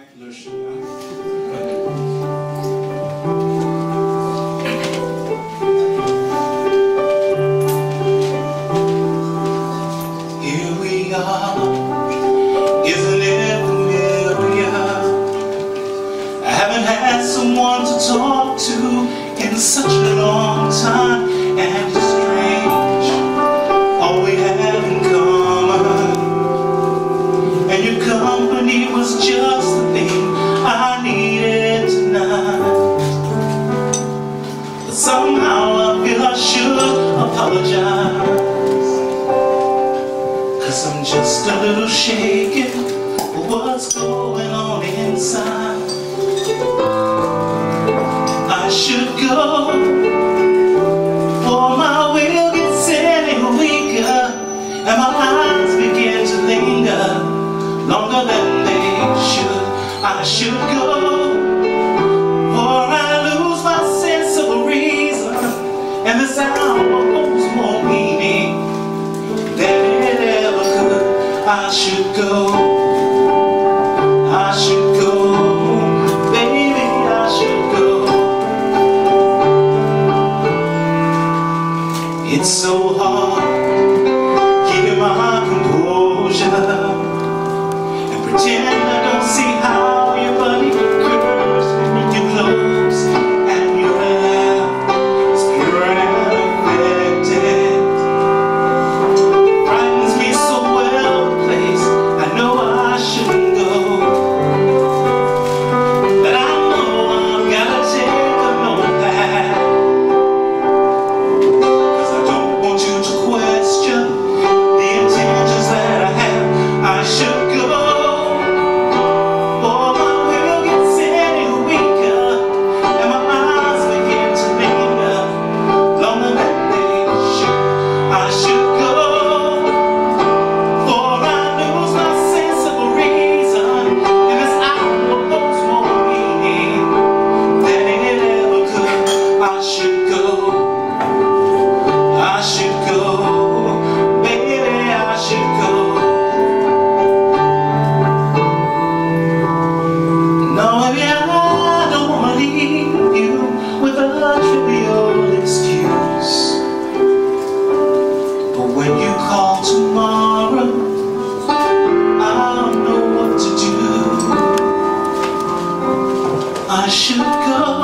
Lush. Here we are, isn't it familiar? I haven't had someone to talk to in such a long time, and it's strange, all we have in common. And your company was just the thing I needed tonight. But somehow I feel I should apologize, 'cause I'm just a little shaken for what's going on inside. I should go, for my will gets any weaker, and my eyes begin to linger longer than they should. I should go, for I lose my sense of reason, and this hour holds more meaning than it ever could. I should go, I should go, baby, I should go. It's so hard keeping my composure, pretend I don't see how your body curves when you're close, and your laugh is pure and affected. Frightens me so well placed, I know I shouldn't go, but I know I've gotta take a notepad, 'cause I don't want you to question the intentions that I have. I should go, when you call tomorrow, I'll know what to do. I should go,